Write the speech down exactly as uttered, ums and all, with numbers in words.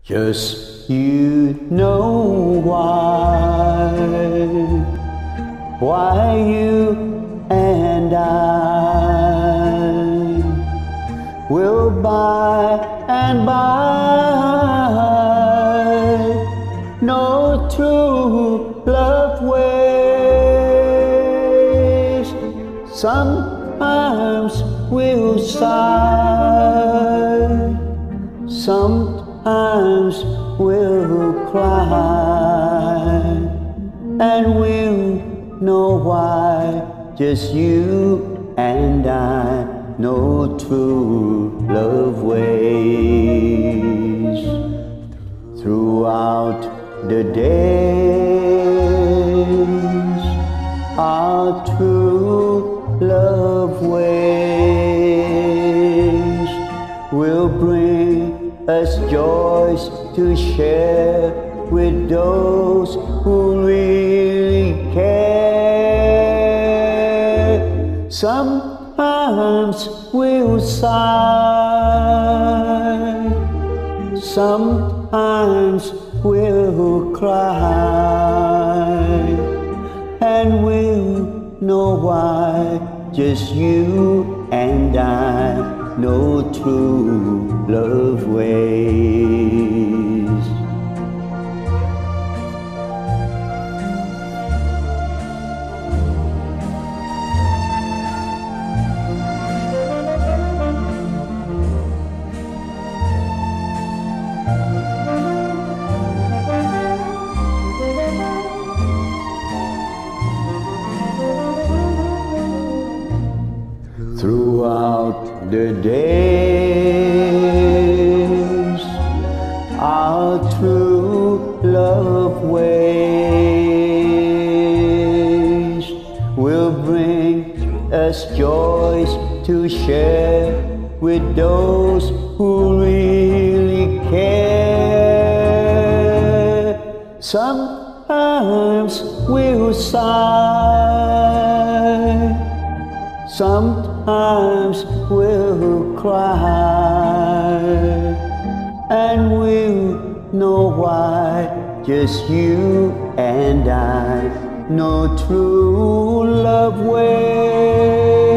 Just you know why, why you and I will by and by no true love ways. Sometimes we'll sigh, sometimes we'll cry, and we'll know why. Just you and I know true love ways. Throughout the days, our true love ways will bring us joys to share with those who really care. Sometimes we'll sigh, sometimes we'll cry, and we'll know why. Just you and I know true love ways. Throughout the days, our true love ways will bring us joys to share with those who really care. Sometimes we'll sigh, sometimes we'll cry, and we'll know why. Just you and I know true love ways.